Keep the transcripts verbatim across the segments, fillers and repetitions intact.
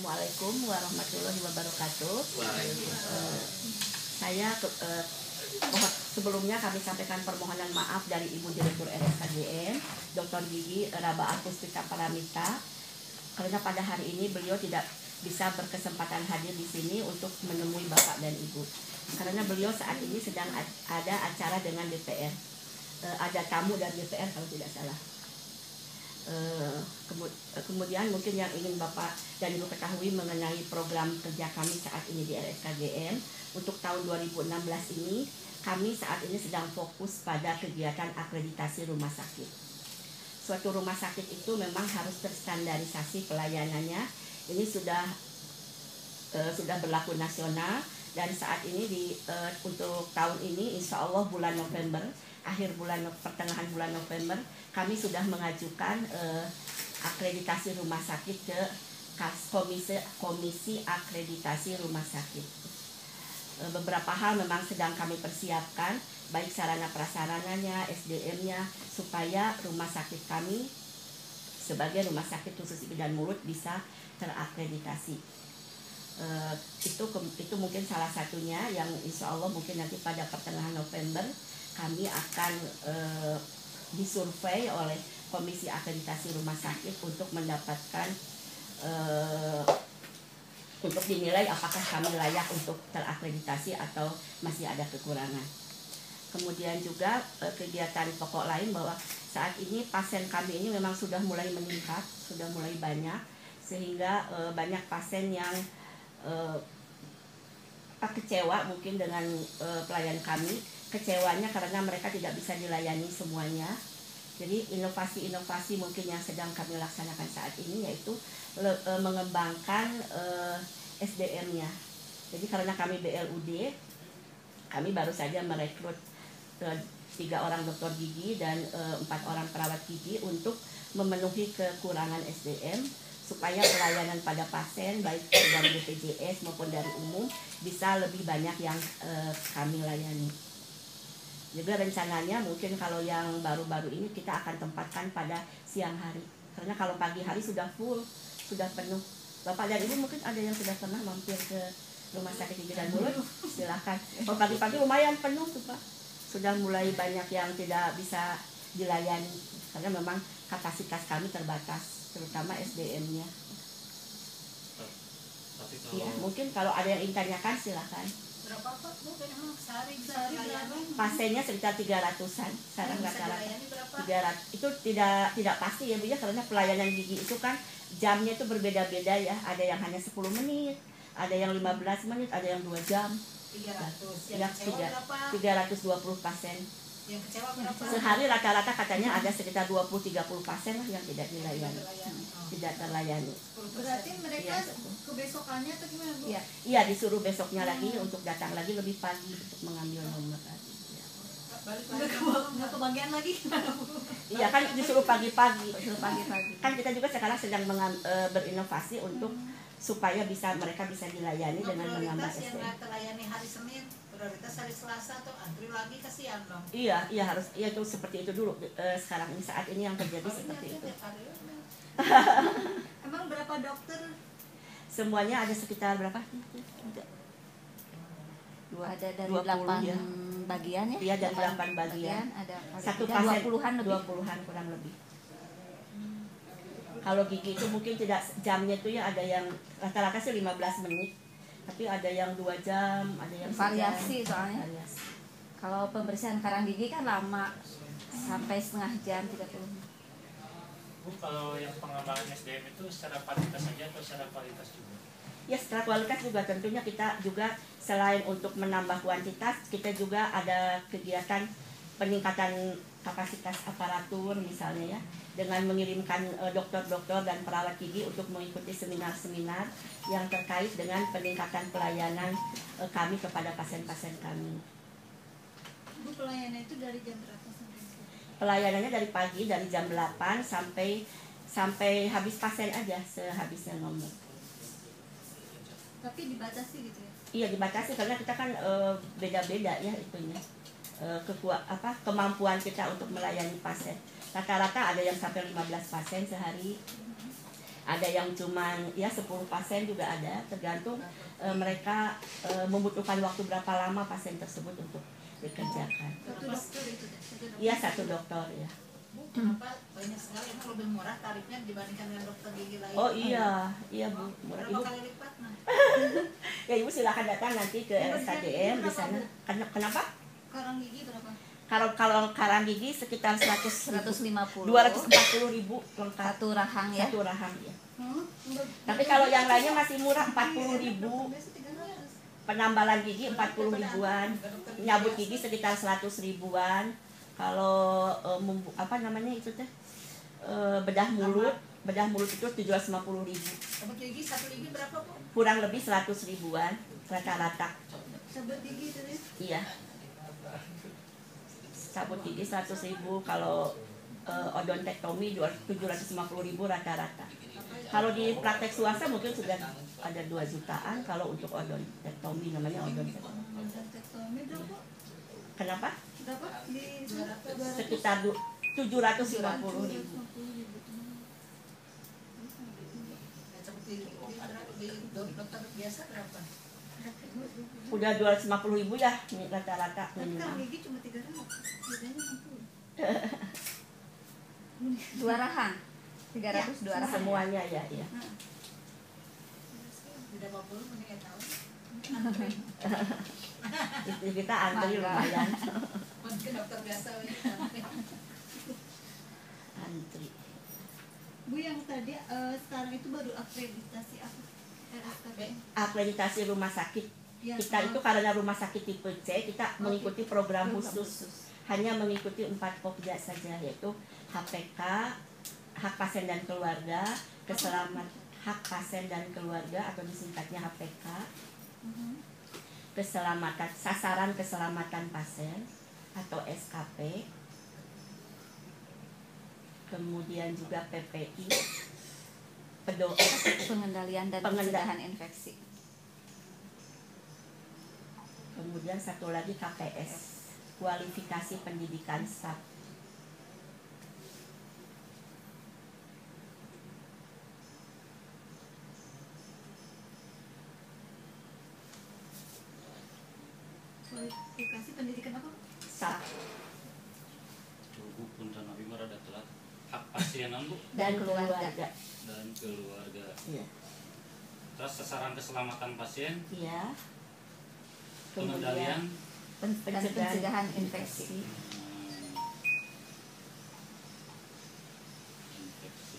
Assalamualaikum warahmatullahi wabarakatuh. Uh, saya uh, sebelumnya kami sampaikan permohonan maaf dari Ibu Direktur R S K G M, Doktor Gigi Raba Agustika Paramita, karena pada hari ini beliau tidak bisa berkesempatan hadir di sini untuk menemui Bapak dan Ibu. Karena beliau saat ini sedang ada acara dengan D P R, uh, ada tamu dari D P R kalau tidak salah. Uh, kemudian mungkin yang ingin Bapak dan Ibu ketahui mengenai program kerja kami saat ini di R S K G M untuk tahun dua ribu enam belas ini, kami saat ini sedang fokus pada kegiatan akreditasi rumah sakit. Suatu rumah sakit itu memang harus terstandarisasi pelayanannya. Ini sudah uh, sudah berlaku nasional, dan saat ini di uh, untuk tahun ini insya Allah bulan November, akhir bulan pertengahan bulan November, kami sudah mengajukan uh, akreditasi rumah sakit ke komisi komisi akreditasi rumah sakit. Uh, beberapa hal memang sedang kami persiapkan, baik sarana prasarananya, S D M-nya, supaya rumah sakit kami sebagai rumah sakit khusus gigi dan mulut bisa terakreditasi. Uh, itu itu mungkin salah satunya yang insya Allah mungkin nanti pada pertengahan November kami akan uh, disurvei oleh komisi akreditasi rumah sakit untuk mendapatkan uh, untuk dinilai apakah kami layak untuk terakreditasi atau masih ada kekurangan. Kemudian juga uh, kegiatan pokok lain bahwa saat ini pasien kami ini memang sudah mulai meningkat, sudah mulai banyak, sehingga uh, banyak pasien yang uh, kecewa mungkin dengan uh, pelayan kami. Kecewanya karena mereka tidak bisa dilayani semuanya. Jadi inovasi-inovasi mungkin yang sedang kami laksanakan saat ini yaitu le, e, mengembangkan e, S D M-nya. Jadi karena kami B L U D, kami baru saja merekrut e, tiga orang dokter gigi dan e, empat orang perawat gigi untuk memenuhi kekurangan S D M supaya pelayanan pada pasien baik dari B P J S maupun dari umum bisa lebih banyak yang e, kami layani. Juga rencananya mungkin kalau yang baru-baru ini kita akan tempatkan pada siang hari, karena kalau pagi hari sudah full, sudah penuh. Bapak dan Ibu mungkin ada yang sudah pernah mampir ke rumah sakit gigi dan mulut, silakan. Kalau pagi-pagi lumayan penuh tuh Pak, sudah mulai banyak yang tidak bisa dilayani karena memang kapasitas kami terbatas, terutama S D M-nya. Iya, mungkin kalau ada yang ingin tanyakan silakan. Berapa Pak Bu sehari bisa dilayani? Pasiennya sekitar tiga ratusan, sekarang rata-rata tiga ratus. Itu tidak tidak pasti ya Bu ya, karena pelayanan gigi itu kan jamnya itu berbeda-beda ya. Ada yang hanya sepuluh menit, ada yang lima belas menit, ada yang dua jam. tiga ratus. Ya, tiga ratus dua puluh pasien. Yang kecewa berapa? Sehari rata-rata katanya ada sekitar dua puluh sampai tiga puluh pasien lah yang tidak dilayani. Tidak terlayani. Berarti mereka ya, kebesokannya atau gimana Bu? Iya, iya disuruh besoknya lagi untuk datang lagi lebih pagi untuk mengambil nomor lagi. Ya. Balik lagi nggak kebagian lagi? Iya kan disuruh pagi-pagi, disuruh pagi-pagi. Kan kita juga sekarang sedang e, berinovasi untuk hmm. supaya bisa mereka bisa dilayani oh, dengan menambah S D M. Yang nggak terlayani hari Senin, prioritas hari Selasa atau antri lagi ke siang dong? Iya, iya harus, iya itu seperti itu dulu. E, sekarang ini saat ini yang terjadi oh, seperti itu. Emang berapa dokter? Semuanya ada sekitar berapa? Dua, ada dari delapan ya. Bagian ya? Iya, dari delapan bagian. Ada satu pasien dua puluhan lebih. dua puluhan kurang lebih. Hmm. Kalau gigi itu mungkin tidak jamnya itu ya ada yang rata-rata sih lima belas menit. Tapi ada yang dua jam, ada yang variasi sejam. Soalnya. Variasi. Kalau pembersihan karang gigi kan lama, sampai setengah jam, tiga puluh menit. Bu, kalau yang pengembangan S D M itu secara kuantitas saja atau secara kualitas juga? Ya, secara kualitas juga tentunya kita juga selain untuk menambah kuantitas, kita juga ada kegiatan peningkatan kapasitas aparatur misalnya ya, dengan mengirimkan dokter-dokter dan perawat gigi untuk mengikuti seminar-seminar yang terkait dengan peningkatan pelayanan kami kepada pasien-pasien kami. Bu, pelayanan itu dari jam berapa? Pelayanannya dari pagi, dari jam delapan sampai sampai habis pasien aja, sehabisnya nomor. Tapi dibatasi gitu ya? Iya dibatasi karena kita kan beda-beda e, ya itunya e, kekuat apa kemampuan kita untuk melayani pasien. Rata-rata ada yang sampai lima belas pasien sehari. Ada yang cuman ya sepuluh pasien juga ada, tergantung e, mereka e, membutuhkan waktu berapa lama pasien tersebut untuk dikerjakan. Satu dokter itu teh. Satu dokter. Iya, satu dokter ya. Bu, kenapa banyak sekali emang lebih murah tarifnya dibandingkan dengan dokter gigi lain? Oh iya, iya Bu. Murah. Berapa Ibu, kali lipat nah? ya Ibu silakan datang nanti ke R S K J M di sana. Ken- Kenapa? Karang gigi berapa? Kalau kalau karang gigi sekitar seratus seratus lima puluh. dua ratus empat puluh ribu lengkap Satu rahang ya. satu rahang ya. Hmm? Tapi kalau yang lainnya masih murah, empat puluh ribu. Biasa tiga ratus. Penambalan gigi empat puluh ribuan, nyabut gigi sekitar seratus ribuan. Kalau e, membu- apa namanya itu teh e, bedah mulut, bedah mulut itu tujuh ratus lima puluh ribu. Sabut gigi satu gigi berapa, Bu? Kurang lebih seratus ribuan rata-rata. Sabut gigi itu nih. Iya. Sabut gigi seratus ribu, kalau e, odontektomi tujuh ratus lima puluh ribu rata-rata. Kalau di praktek swasta mungkin sudah ada dua jutaan kalau untuk odontektomi, namanya odontektomi. Tektomi berapa? Kenapa? Berapa? Di Sekitar du- tujuh ratus lima puluh ribu. Sabut gigi di dokter biasa berapa? Udah dua ratus lima puluh ribu ya ini rata-rata Tapi karang minimal. gigi cuma tiga ratus. Biasanya enam puluh. Dua rahang. tiga ratus dua rahang. Semuanya ya, ya. Udah lima puluh mending tahu. Itu kita antri Mangga. lumayan. Mungkin dokter biasa we. Antri. Bu, yang tadi eh, sekarang itu baru akreditasi apa? R S K B. Akreditasi rumah sakit. Ya, Kita itu karena rumah sakit tipe C, kita mengikuti program khusus. Hanya mengikuti empat pokja saja, yaitu H P K, hak pasien dan keluarga, keselamat hak pasien dan keluarga atau disingkatnya H P K, keselamatan sasaran keselamatan pasien atau S K P, kemudian juga P P I, pedo Pengendalian dan Pengenda- pencegahan infeksi. kemudian satu lagi K P S, kualifikasi pendidikan staf. Kualifikasi pendidikan apa? Staf Bu, punten abi mah rada telat. Hak pasienan Bu dan Dan keluarga. keluarga. dan keluarga. Iya. Terus sasaran keselamatan pasien, Iya. pengendalian, pen- Dan pencegahan infeksi. hmm, infeksi.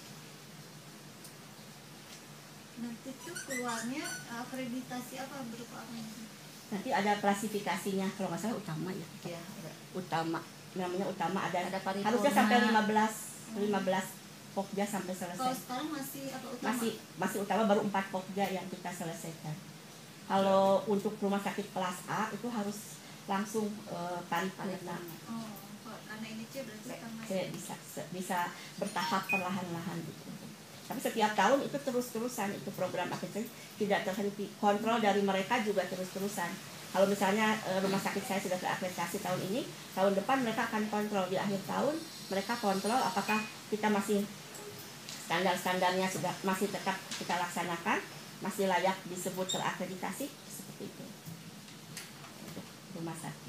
Nanti tuh keluarnya akreditasi apa, berupa apa? Nanti ada klasifikasinya, kalau nggak salah utama ya. Ya, Utama, namanya utama ada, ada paripurna. harusnya sampai lima belas lima belas pokja sampai Kalau selesai. sekarang masih apa utama? Masih masih utama, baru empat pokja yang kita selesaikan. Kalau untuk rumah sakit kelas A itu harus langsung eh, paripurna. Oh, kalau karena ini C berarti utama. Saya bisa bisa bertahap perlahan-lahan gitu. Tapi setiap tahun itu terus-terusan, itu program akreditasi tidak terhenti. Kontrol dari mereka juga terus-terusan. Kalau misalnya e, rumah sakit saya sudah terakreditasi tahun ini, tahun depan mereka akan kontrol di akhir tahun, mereka kontrol apakah kita masih standar-standarnya sudah masih tetap kita laksanakan, masih layak disebut terakreditasi, seperti itu. Untuk rumah sakit.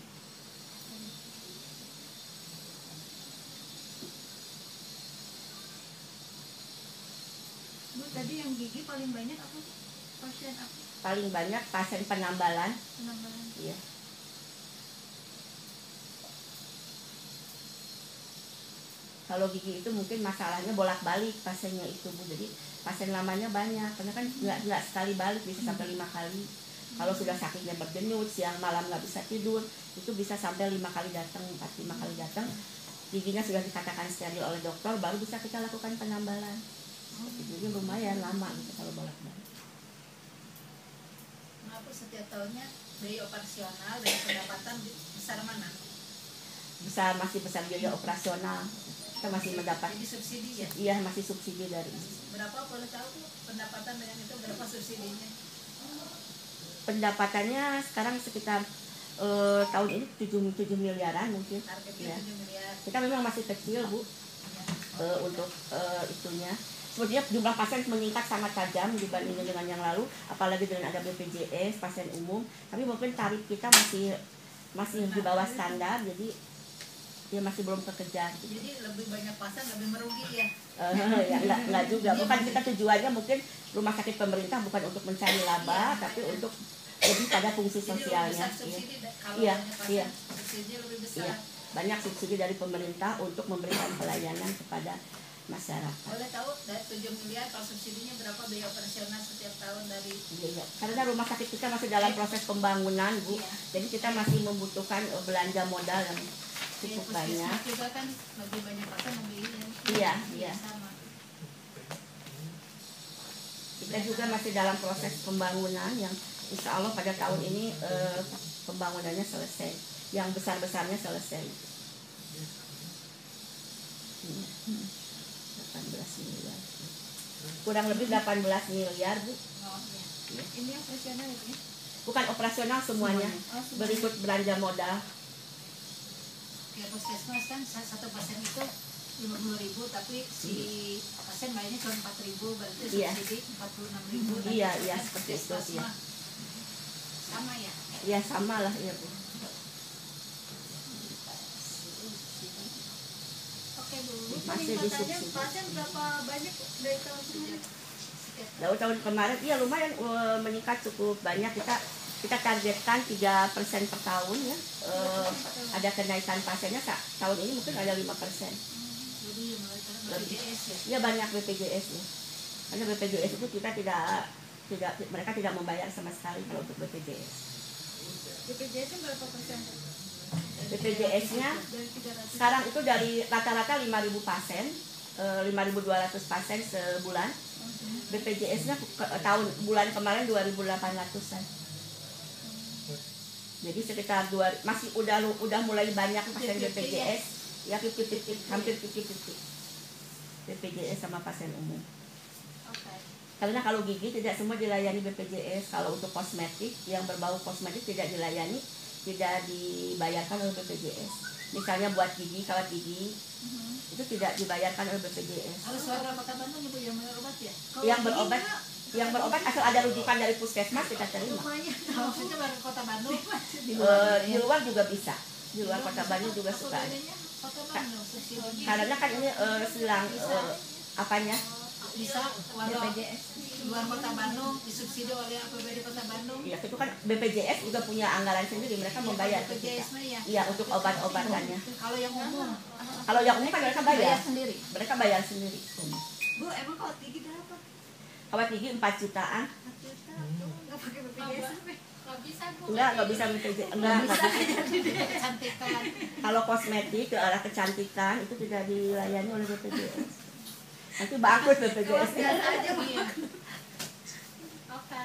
Bu, tadi yang gigi paling banyak apa? Pasien apa? Paling banyak pasien penambalan, Penambahan. ya. Kalau gigi itu mungkin masalahnya bolak-balik pasiennya itu Bu, jadi pasien lamanya banyak, karena kan nggak nggak sekali balik, bisa sampai lima kali. Kalau sudah sakitnya berdenyut, siang malam nggak bisa tidur, itu bisa sampai lima kali datang, empat lima kali datang. Giginya sudah dikatakan steril oleh dokter, baru bisa kita lakukan penambalan. Jadi lumayan lama gitu kalau bolak-balik. Kenapa setiap tahunnya biaya operasional dan pendapatan besar mana? Bisa masih besar biaya operasional, kita masih mendapat, Jadi subsidi ya? iya masih subsidi dari Berapa boleh tahu Bu, pendapatan dengan itu berapa subsidinya? pendapatannya sekarang sekitar eh, tahun ini tujuh miliaran mungkin. Targetnya Ya. tujuh miliar. Kita memang masih kecil Bu Ya. eh, untuk eh, itunya. sebenarnya jumlah pasien meningkat sangat tajam dibandingkan dengan yang lalu, apalagi dengan ada B P J S pasien umum. Tapi mungkin tarif kita masih masih di bawah standar, jadi ya masih belum terkejar. Jadi lebih banyak pasien lebih merugi ya. Uh, ya enggak, enggak juga. Bukan kita tujuannya mungkin rumah sakit pemerintah bukan untuk mencari laba, tapi untuk lebih pada fungsi Jadi lebih sosialnya. besar subsidi da- kalau Iya, banyak pasien, iya. subsidinya lebih besar. Iya, banyak subsidi dari pemerintah untuk memberikan pelayanan kepada masyarakat. Boleh tahu dari tujuh miliar kalau subsidinya berapa biaya operasional setiap tahun dari Iya, karena rumah sakit kita masih dalam proses pembangunan, Bu. Iya. Jadi kita masih membutuhkan eh, belanja modal yang cukup biaya banyak. puskesmas juga kan lebih banyak pasien lebih ini. Iya, iya. Sama. Kita juga masih dalam proses pembangunan yang insya Allah pada tahun ini eh, pembangunannya selesai, yang besar-besarnya selesai. Iya, delapan belas miliar. Kurang lebih delapan belas miliar, Bu. Oh, iya. Ini operasional ya? Bukan operasional semuanya, Oh, semuanya. berikut belanja modal. Kayak puskesmas kan sa- satu pasien itu lima puluh ribu tapi si pasien lainnya cuma empat ribu berarti Iya. subsidi empat puluh enam ribu. Iya, iya, seperti itu, iya. Sama ya. Ya sama lah, ya Bu. Oke Bu. Bu, Masih peningkatannya disubsidi. pasien berapa banyak dari tahun sebelumnya? Dari tahun kemarin, iya lumayan eh, meningkat cukup banyak. Kita kita targetkan tiga persen per tahun ya. Eh, ada kenaikan pasiennya sa- tahun ini mungkin ada lima persen. Jadi mulai tahun B P J S ya. Ya banyak B P J S ya. Karena B P J S itu kita tidak tidak mereka tidak membayar sama sekali kalau untuk B P J S. B P J S -nya berapa persen? B P J S-nya Dari tiga ratus. sekarang itu dari rata-rata lima ribu pasien, eh, lima ribu dua ratus pasien sebulan. B P J S-nya ke- tahun bulan kemarin dua ribu delapan ratusan. Jadi sekitar dua masih udah udah mulai banyak pasien B P J S, ya lima puluh lima puluh, hampir lima puluh lima puluh. B P J S sama pasien umum. Oke. Karena kalau gigi tidak semua dilayani B P J S. Kalau untuk kosmetik yang berbau kosmetik tidak dilayani, tidak dibayarkan oleh B P J S. Misalnya buat gigi, kawat gigi, itu tidak dibayarkan oleh B P J S. Harus warga Kota Bandung Ibu yang berobat ya? Yang berobat, yang berobat asal ada rujukan dari puskesmas kita terima. Lumayan. Maksudnya warga Kota Bandung. Eh, di luar juga bisa, di luar kota Bandung juga suka ada. Bedanya Kota Bandung subsidi. Karena kan ini eh, silang eh, apanya? Bisa warga luar Kota Bandung disubsidi oleh A P B D Kota Bandung. Ya itu kan B P J S juga punya anggaran sendiri, mereka membayar ke B P J kita. S mah ya. Iya untuk obat-obatannya. Kalau yang umum Kalau yang umum kan mereka bayar, Bayar sendiri. mereka bayar sendiri. Bu, emang kalau tinggi berapa? Kawat gigi empat jutaan. satu juta. Nggak pakai B P J S sampai. nggak bisa Bu. Enggak, enggak bisa B P J S. Enggak, enggak bisa. Kecantikan. Kalau kosmetik ke arah kecantikan itu tidak dilayani oleh B P J S. Nanti bangkrut B P J S. Biasa aja Bu. Iya. Oke.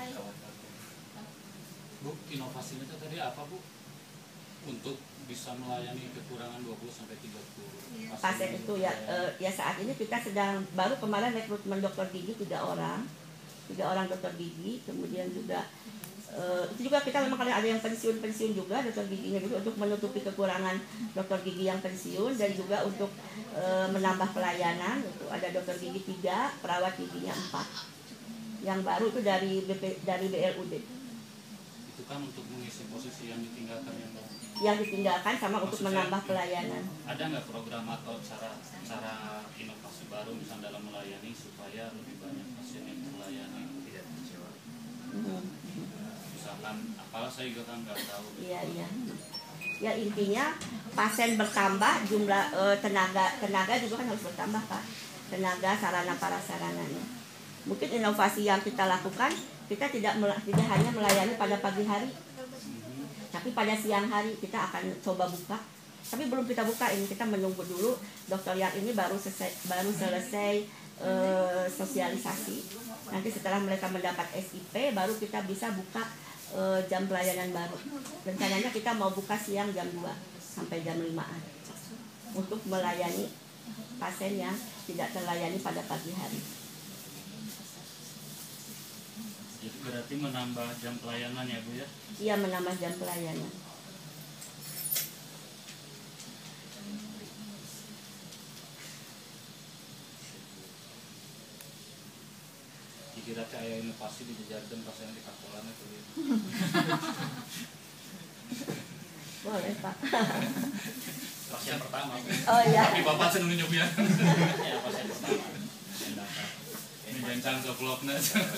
Bu, inovasinya itu tadi apa Bu? Untuk bisa melayani kekurangan dua puluh sampai tiga puluh Pasien itu ya eh, ya saat ini kita sedang baru kemarin rekrutmen dokter gigi tiga orang, tiga orang dokter gigi, kemudian juga eh, itu juga kita memang kalau ada yang pensiun pensiun juga dokter giginya gitu untuk menutupi kekurangan dokter gigi yang pensiun dan juga untuk eh, menambah pelayanan itu ada dokter gigi tiga, perawat giginya empat, yang baru itu dari B P, dari B L U D itu kan untuk mengisi posisi yang ditinggalkan yang baru. yang ditinggalkan sama untuk Maksudnya, menambah pelayanan. Ada nggak program atau cara cara inovasi baru misalnya dalam melayani supaya lebih banyak pasien yang terlayani? Hmm. Misalkan apalah saya juga kan nggak tahu. Iya, iya. Ya intinya pasien bertambah, jumlah eh, tenaga tenaga juga kan harus bertambah Pak. Tenaga, sarana prasarananya. Mungkin inovasi yang kita lakukan, kita tidak mela- tidak hanya melayani pada pagi hari, tapi pada siang hari kita akan coba buka. Tapi belum kita buka ini, kita menunggu dulu dokter yang ini baru selesai baru selesai eh, sosialisasi. Nanti setelah mereka mendapat S I P baru kita bisa buka eh, jam pelayanan baru. Rencananya kita mau buka siang jam dua sampai jam limaan untuk melayani pasien yang tidak terlayani pada pagi hari. Jadi berarti menambah jam pelayanan ya Bu ya? Ia menambah jam pelayanan. kira kayak inovasi dijajarkan pasien di kakolan itu. Boleh Pak. Pasien pertama. Oh iya. Tapi bapak seneng nyobian. Ya pasien pertama. Yang datang. Ini jancang vlognya.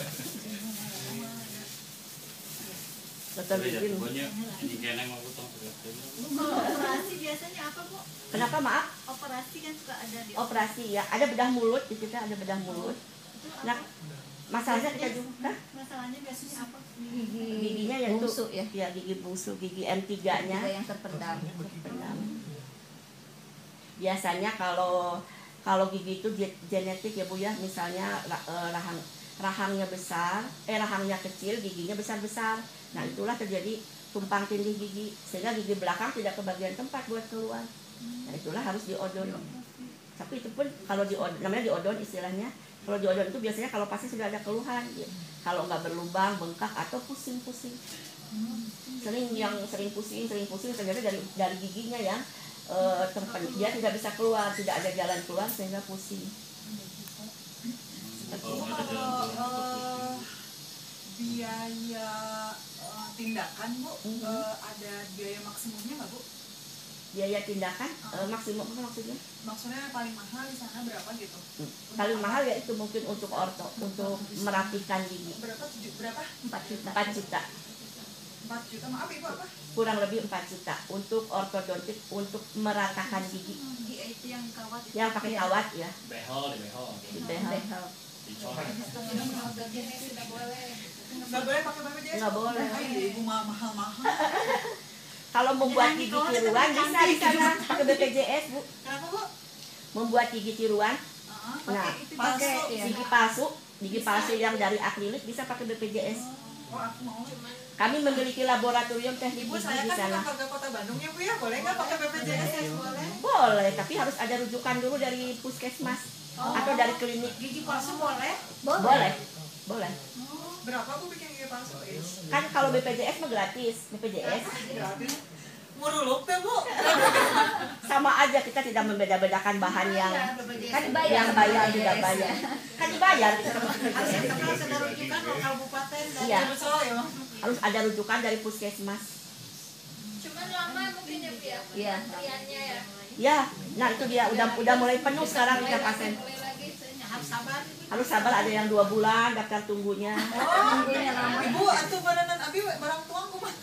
Dokter Jadi Gigi. pokoknya ini kayaknya mau potong sudah. Kalau operasi biasanya apa Bu? Kenapa maaf? Operasi kan suka ada di Operasi ya. Ada bedah mulut di kita ada bedah mulut. itu apa? Nah, masalahnya kita juga Masalahnya biasanya apa? Gigi giginya yang itu bungsu ya. ya gigi bungsu, gigi M tiga-nya. Ada yang terpendam. Terpendam. Biasanya kalau kalau gigi itu ge- genetik ya Bu ya, misalnya ra- eh, rahang rahangnya besar, eh rahangnya kecil, giginya besar-besar. Nah, itulah terjadi tumpang tindih gigi sehingga gigi belakang tidak kebagian tempat buat keluar. Nah, itulah harus diodon. Tapi itu pun kalau diodon, namanya diodon istilahnya. Kalau diodon itu biasanya kalau pasti sudah ada keluhan, ya. Kalau nggak berlubang, bengkak atau pusing-pusing. Sering yang sering pusing, sering pusing ternyata dari dari giginya yang eh, tempat dia tidak bisa keluar, tidak ada jalan keluar sehingga pusing. Kalau nggak ada jalan Kalau keluar atau eh, biaya eh, tindakan Bu, Mhm. eh, ada biaya maksimumnya nggak Bu? Biaya tindakan eh, maksimum apa maksudnya? Maksudnya paling mahal di sana berapa gitu? Paling mahal ya itu mungkin untuk orto, untuk merapikan gigi Berapa? Tujuh, berapa? empat juta. empat juta. Empat juta. Maaf Ibu apa? Kurang lebih empat juta untuk ortodontik untuk meratakan gigi Gigi itu yang kawat itu. yang pakai kawat ya, behel di behel. di behel. Behel. Dicoret. Tidak boleh. Nggak boleh pakai B P J S? Nggak boleh. Ah, iya, Ibu mah mahal-mahal. Kalau membuat gigi tiruan bisa di sana pakai B P J S Bu. Kenapa Bu? Membuat gigi tiruan, Ah, nah pakai itu pakai, palsu. iya. gigi palsu, gigi palsu yang dari akrilik bisa pakai B P J S. Oh, aku mau. Kami memiliki laboratorium teknik Ibu gigi saya di kan sana. bukan warga Kota Bandung ya Bu ya, boleh nggak pakai B P J S? Boleh. Boleh, tapi harus ada rujukan dulu dari puskesmas atau dari klinik. Gigi palsu boleh? Boleh, boleh. Berapa Bu bikin gigi palsu? Is. Kan kalau B P J S mah gratis, B P J S Gratis. Muruluk teh Bu. sama aja, kita tidak membeda-bedakan bahan yang kan Bayar yang sama bayar B P J S. tidak bayar, kan dibayar kita sama B P J S. Harus ada rujukan lokal kabupaten dan Iya, Betul ya. harus ada rujukan dari puskesmas. Cuman lama mungkin ya Bu ya, Iya. antriannya ya. Ya, nah itu dia udah udah mulai penuh sekarang kita pasien. Mulai lagi saya harus sabar. Harus sabar, ada yang dua bulan daftar tunggunya. Oh, Ibu atuh baranan abi we, barang tuang kumaha?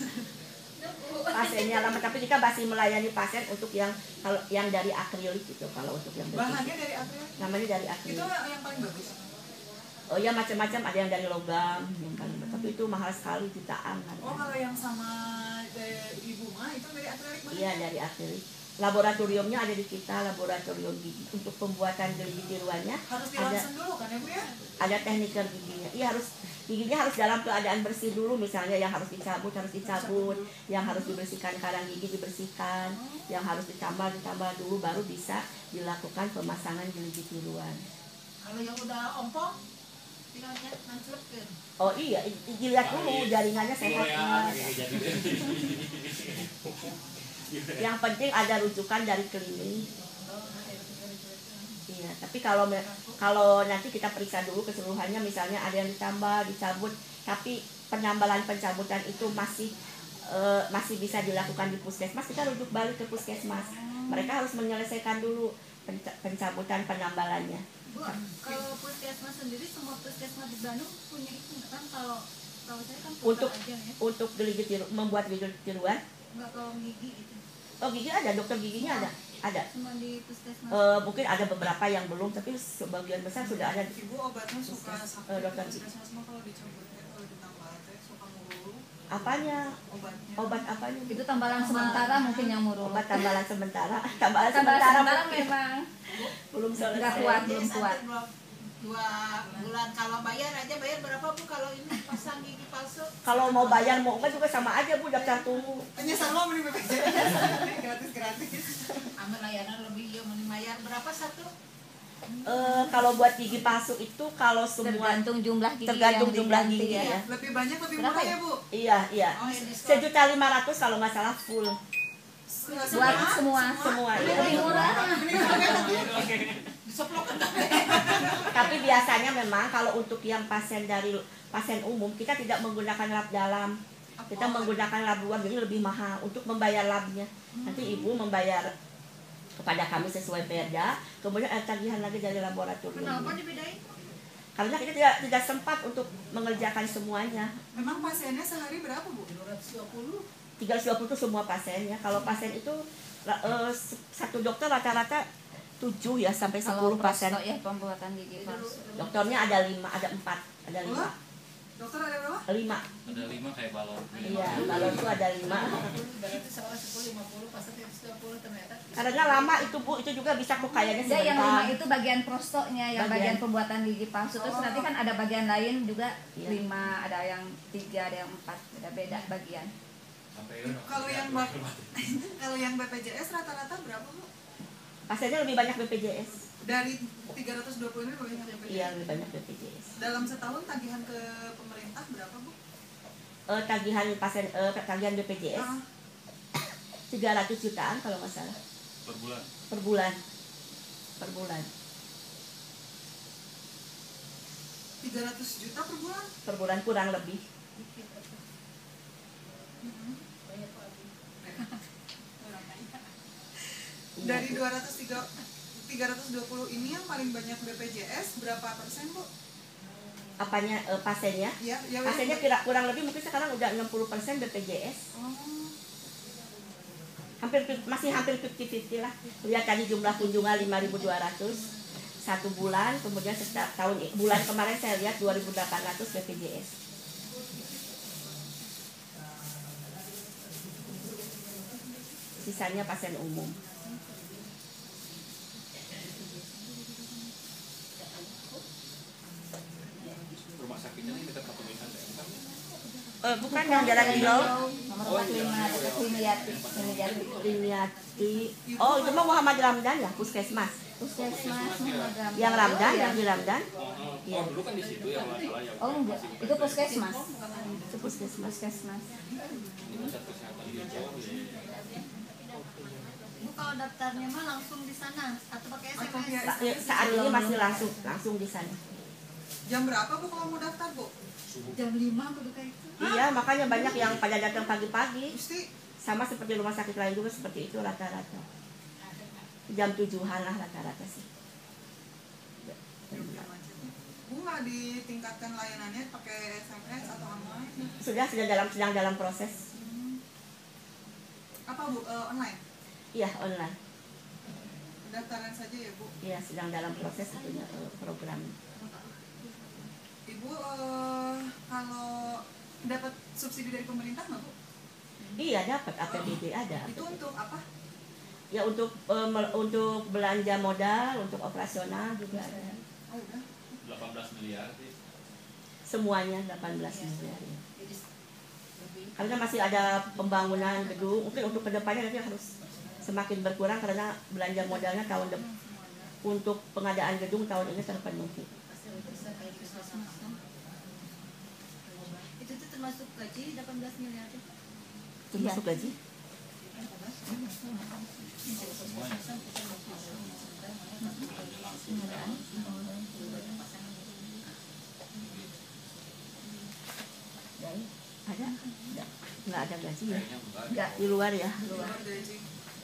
Pasiennya lama, tapi kita masih melayani pasien untuk yang kalau yang dari akrilik gitu. Kalau untuk yang Bahannya dari akrilik. namanya dari Itu akrilik. yang paling bagus. Oh ya, macam-macam, ada yang dari logam, yang paling tapi itu mahal sekali, jutaan. Oh, kalau yang sama eh, ibu mah itu dari akrilik bahannya? Iya, dari akrilik. Laboratoriumnya ada di kita, laboratorium gigi. Untuk pembuatan gigi tiruannya Harus ada dilangsung dulu kan ya Bu ya? ada tekniker giginya. Iya, harus giginya harus dalam keadaan bersih dulu, misalnya yang harus dicabut harus dicabut, yang harus dibersihkan karang gigi dibersihkan, yang harus ditambal ditambal dulu, baru bisa dilakukan pemasangan gigi tiruan. Kalau yang udah ompong, tinggal nancelupkan. Oh iya, i- i- dilihat dulu jaringannya sehat Korea nggak. kayak jadi. Yang penting ada rujukan dari klinik. Iya, tapi kalau me- kalau nanti kita periksa dulu keseluruhannya, misalnya ada yang ditambal, dicabut, tapi penambalan pencabutan itu masih eh, masih bisa dilakukan di puskesmas, kita rujuk balik ke puskesmas. Mereka harus menyelesaikan dulu penca- pencabutan penambalannya. Bu, kalau puskesmas sendiri, semua puskesmas di Bandung punya itu nggak kan? Kalau kalau saya kan putar Untuk aja ya, untuk gigi tiru, membuat gigi tiruan, nggak kalau gigi itu. oh gigi ada, dokter giginya ada, ada. Cuma di puskesmas. Eh, mungkin ada beberapa yang belum, tapi sebagian besar sudah ada. Ibu obatnya suka Eh, sakit. dokter. Puskesmas mah kalau dicabutnya kalau ditambah teh suka murulu Apanya? obatnya. Obat apanya? Itu tambalan sementara mungkin yang murul. Obat tambalan sementara. Tambalan Tambalan sementara sementara mungkin memang belum selesai. nggak kuat, belum Jadi kuat. sampai dua, dua bulan kalau bayar aja bayar berapa Bu kalau ini pasang gigi palsu? Kalau mau bayar mau enggak juga sama aja Bu, daftar tunggu. Hanya sama mending B P J S. Gratis-gratis. Ambil layanan lebih ya mending bayar berapa satu? Eh, kalau buat gigi palsu itu kalau semua Tergantung jumlah gigi tergantung yang jumlah diganti gigi ya. ya. Lebih banyak lebih Berapa murah ya? ya Bu? Iya, iya. Oh, yang diskon. Sejuta lima ratus kalau nggak salah full Buat semua. semua. Lebih Iya. murah. Disoplokan. Tapi biasanya memang kalau untuk yang pasien dari pasien umum kita tidak menggunakan lab dalam, kita menggunakan lab luar, jadi lebih mahal untuk membayar labnya. Nanti ibu membayar kepada kami sesuai perda, kemudian ada tagihan lagi dari laboratorium. Kenapa dibedain? Karena kita tidak tidak sempat untuk mengerjakan semuanya. Memang pasiennya sehari berapa, Bu? dua ratus dua puluh. tiga ratus dua puluh itu semua pasiennya. Kalau pasien itu eh, satu dokter rata-rata tujuh ya sampai Kalau sepuluh pasien. prosto ya pembuatan gigi palsu. Dokternya ada lima, ada empat, ada lima. Dokter ada berapa? Lima. Ada lima kayak balon. Iya, balon itu ada lima. Berarti seorang sepuluh, lima puluh, pas satu ratus dua puluh ternyata. Karena lama itu Bu, itu juga bisa kok kayaknya Ya, yang lima sebentar. itu bagian prostonya, yang Bagian. bagian pembuatan gigi palsu. Terus nanti kan ada bagian lain juga Iya. lima, ada yang tiga, ada yang empat, beda-beda bagian. Kalau yang Bap- kalau yang B P J S rata-rata berapa, Bu? Pasiennya lebih banyak B P J S. Dari tiga ratus dua puluh ini lebih banyak B P J S. Iya, lebih banyak B P J S. Dalam setahun tagihan ke pemerintah berapa, Bu? Eh, tagihan pasien eh, tagihan B P J S Ah, tiga ratus jutaan kalau nggak salah Per bulan. per bulan. Per bulan. tiga ratus juta per bulan. Per bulan kurang lebih. Iya, Dari Bu. dua ratus tiga tiga ratus dua puluh ini yang paling banyak B P J S berapa persen, Bu? Apanya eh, pasiennya? Ya, ya Pasiennya kira kurang lebih mungkin sekarang udah enam puluh persen B P J S. Oh, Hampir masih hampir lima puluh lima puluh lah. Lihat tadi jumlah kunjungan lima ribu dua ratus satu bulan, kemudian setiap tahun bulan kemarin saya lihat dua ribu delapan ratus B P J S. Sisanya pasien umum. Rumah sakitnya ini dekat Kepolisian daerah. Eh, bukan yang jalan Ilo, Nomor empat puluh lima dekat Liniati, Liniati. Liniati. Oh, itu mah Muhammad Ramdan ya, puskesmas. Puskesmas Muhammad Ramdan. Yang Ramdan, yang di Ramdan. Iya, Oh, dulu kan di situ yang masalah yang Oh enggak, itu puskesmas. itu puskesmas. Puskesmas. pusat kesehatan di Jawa. Bu kalau daftarnya mah langsung di sana atau pakai S M Atau S? via Sa- ya, Saat ini masih langsung langsung di sana. jam berapa, Bu, kalau mau daftar, Bu? Jam lima kudu kayak itu. Iya, makanya banyak yang pada datang pagi-pagi. Mesti Sama seperti rumah sakit lain juga seperti itu rata-rata. Jam tujuhan lah rata-rata sih. Bu nggak ditingkatkan layanannya pakai S M S atau online? Sudah sudah dalam sedang dalam proses. Apa, Bu? Eh, online? Iya, online. Pendaftaran saja ya, Bu. Iya, sedang dalam proses itunya eh, program. Ibu eh, kalau dapat subsidi dari pemerintah nggak, Bu? Iya, dapat A P B D ada. Itu untuk apa? Ya untuk eh, mel- untuk belanja modal, untuk operasional juga ada. Oh, udah. delapan belas miliar sih. Semuanya delapan belas miliar. Ya. Karena masih ada pembangunan gedung, mungkin untuk kedepannya nanti harus semakin berkurang karena belanja modalnya tahun depan untuk pengadaan gedung tahun ini terpenuhi. Itu tuh termasuk gaji delapan belas miliar itu. Termasuk gaji? Ada? Enggak. Enggak ada gaji ya? Kayaknya enggak. Enggak, di luar ya? Luar gaji.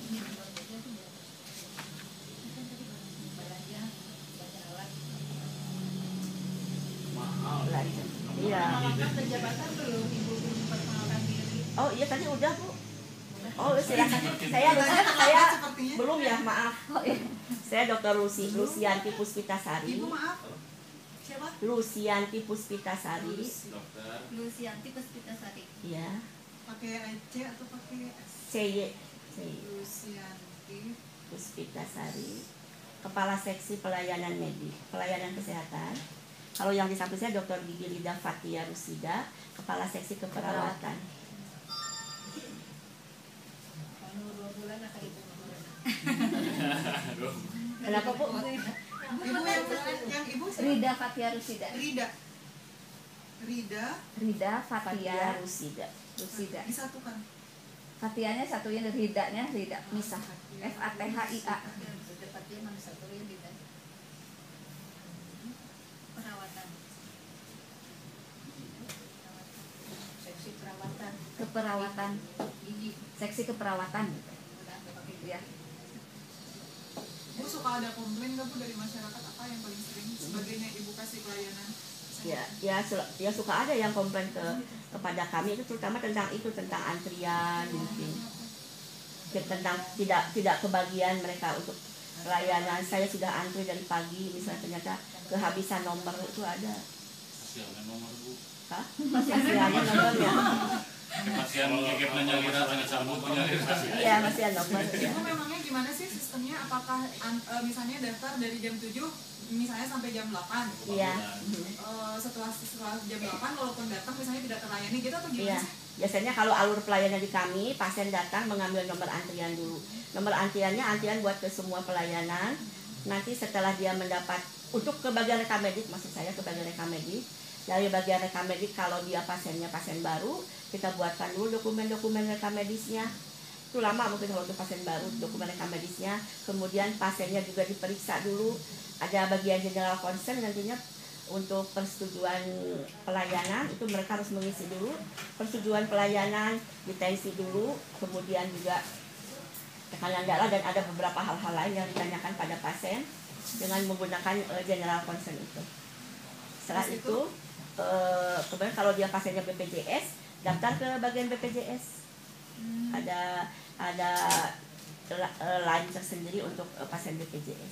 Mahal. Belanja. Iya. Jabatan belum ibu memperkenalkan diri. Oh iya tadi udah Bu. Oh silakan. Saya lupa, saya Sepertinya. belum ya, maaf. Oh iya. Saya Dokter Lucy, Lucianti Puspitasari. Ibu maaf. Siapa? Lucianti Puspitasari. Dokter. Lucianti Puspitasari. Iya. Pakai C atau pakai S? C Y C Y Lucianti. Puspitasari. Kepala Seksi Pelayanan Medis, Pelayanan Kesehatan. Kalau yang di samping saya Dokter Gigi Lida Fatia Rusida, Kepala Seksi Keperawatan. Kalau dua bulan akan ibu nomor. Kenapa Bu? Ibu yang yang ibu siapa? Rida Fatia Rusida. Rida. Rida Rida Fatia Fatia Rusida. Rusida. disatukan. Fatianya satunya Ridanya Rida misah. F A T H I A. Depan dia mana satu yang tidak. Perawatan. Seksi perawatan Keperawatan, gigi. seksi keperawatan gitu. Udah pakai Ya. Bu suka ada komplain nggak Bu dari masyarakat, apa yang paling sering sebagainya Ibu kasih pelayanan? Ya, ya, su- ya suka ada yang komplain ke kepada kami itu terutama tentang itu tentang antrian mungkin Ke- tentang tidak tidak kebagian mereka untuk pelayanan. Saya sudah antri dari pagi misalnya ternyata kehabisan nomor itu ada. Kasihan nomor Bu. Hah? Masih ada nomornya? Kasihan ngegep nanya kira sangat sambut punya Iya masih ada nomor. Ya. Ibu memangnya gimana sih sistemnya? Apakah an- eh, misalnya daftar dari jam tujuh misalnya sampai jam delapan? Iya. Eh, setelah setelah jam delapan walaupun datang misalnya tidak terlayani gitu atau gimana Iya. sih? Biasanya kalau alur pelayanan di kami, pasien datang mengambil nomor antrian dulu. Nomor antriannya antrian buat ke semua pelayanan. Nanti setelah dia mendapat untuk ke bagian rekam medik, maksud saya ke bagian rekam medik. Dari bagian rekam medik kalau dia pasiennya pasien baru, kita buatkan dulu dokumen-dokumen rekam medisnya. Itu lama mungkin kalau untuk pasien baru, dokumen rekam medisnya. Kemudian pasiennya juga diperiksa dulu. Ada bagian general concern nantinya untuk persetujuan pelayanan itu mereka harus mengisi dulu persetujuan pelayanan, ditensi dulu, kemudian juga tekanan darah dan ada beberapa hal-hal lain yang ditanyakan pada pasien dengan menggunakan uh, general concern itu. Setelah Terus itu, uh, kemudian kalau dia pasiennya B P J S, daftar ke bagian B P J S. Ada ada uh, line tersendiri untuk uh, pasien B P J S.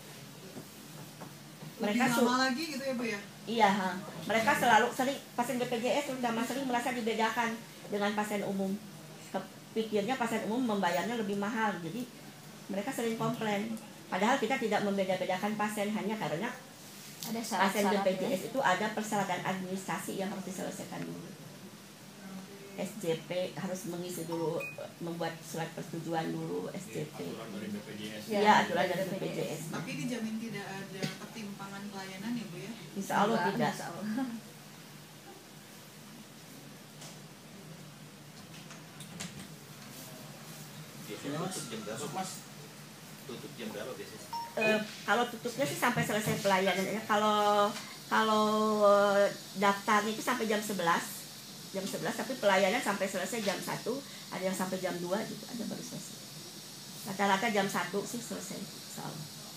Lebih Mereka su- lama lagi gitu ya Bu ya? Iya, ha. Mereka selalu sering pasien B P J S terutama sering merasa dibedakan dengan pasien umum. Kepikirnya pasien umum membayarnya lebih mahal, jadi mereka sering komplain. Padahal kita tidak membeda-bedakan pasien hanya karena Ada pasien B P J S syarat-syaratnya. itu ada persyaratan administrasi yang harus diselesaikan dulu. S J P harus mengisi dulu, membuat surat persetujuan dulu S J P. Aturan dari B P J S. Iya, aturan dari B P J S. Tapi dijamin tidak ada ketimpangan pelayanan ya Bu ya? Insya Allah Enggak, tidak. insya Allah. Biasanya tutup jam berapa Mas? Tutup jam berapa biasanya? Eh, kalau tutupnya sih sampai selesai pelayanan. Kalau kalau eh, daftarnya itu sampai jam sebelas jam sebelas, tapi pelayanan sampai selesai jam satu, ada yang sampai jam dua gitu, ada baru selesai. Rata-rata jam satu sih selesai soal.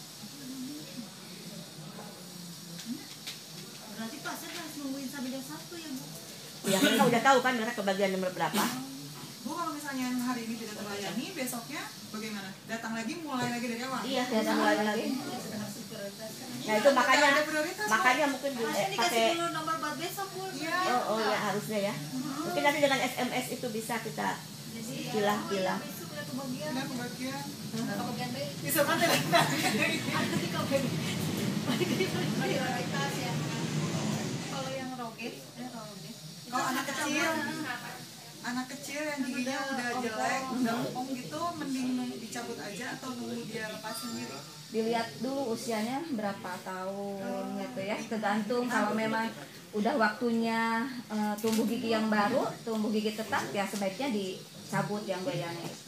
Berarti pasien harus nungguin sampai jam satu ya Bu? Ya mereka udah tahu kan mereka kebagian nomor berapa. Bu kalau misalnya yang hari ini tidak terlayani, besoknya bagaimana? Datang lagi mulai lagi dari awal? Iya, ya mulai lagi. Harus diprioritaskan. Nah itu makanya Ada prioritas, Bu. makanya mungkin di- Pasien eh, dikasih pakai dulu nomor buat besok Bu. Iya. oh, oh ya harusnya ya. Mungkin nanti dengan S M S itu bisa kita Jadi pilah-pilah. oh, ya, besok udah kebagian. Udah kebagian. Kebagian baik. Bisa kan tidak? Ada di kabin. Prioritas ya. Kalau yang roget, eh roget. Kalau anak kecil, anak kecil yang giginya udah jelek, udah empong gitu, mending nunggu dicabut aja atau nunggu dia lepas sendiri? Dilihat dulu usianya berapa tahun gitu ya, tergantung. Kalau memang udah waktunya eh, tumbuh gigi yang baru, tumbuh gigi tetap, ya sebaiknya dicabut yang goyangnya itu.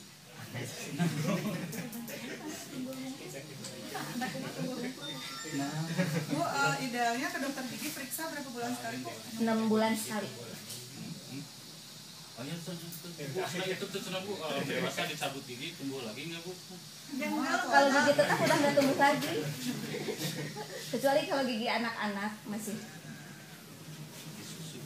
Bu, eh, idealnya ke dokter gigi periksa berapa bulan sekali Bu? enam bulan sekali. Oh iya, tuh, tuh, tuh. Bu, setelah itu tuh cenah Bu, kalau dewasa dicabut gigi, tumbuh lagi nggak Bu? Kalau gigi tetap udah nggak tumbuh lagi, kecuali kalau gigi anak-anak masih. Disusu.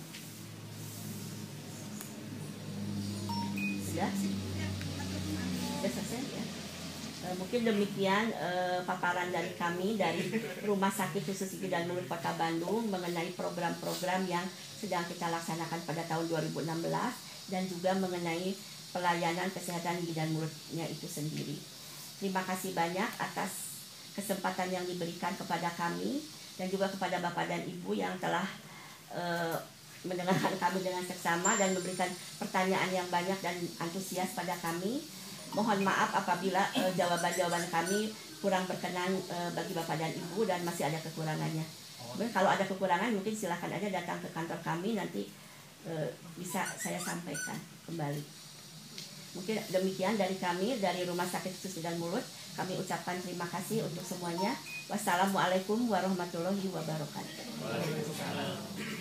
Sudah? Sudah selesai ya? Eh, mungkin demikian eh, paparan dari kami dari Rumah Sakit Khusus Gigi dan Mulut Kota Bandung mengenai program-program yang sedang kita laksanakan pada tahun dua ribu enam belas dan juga mengenai pelayanan kesehatan gigi dan mulutnya itu sendiri. Terima kasih banyak atas kesempatan yang diberikan kepada kami dan juga kepada Bapak dan Ibu yang telah eh, mendengarkan kami dengan seksama dan memberikan pertanyaan yang banyak dan antusias pada kami. Mohon maaf apabila eh, jawaban-jawaban kami kurang berkenan eh, bagi Bapak dan Ibu dan masih ada kekurangannya. Mungkin kalau ada kekurangan mungkin silahkan aja datang ke kantor kami, nanti eh, bisa saya sampaikan kembali. Mungkin demikian dari kami dari Rumah Sakit Khusus Gigi dan Mulut. Kami ucapkan terima kasih untuk semuanya. Wassalamualaikum warahmatullahi wabarakatuh. Waalaikumsalam.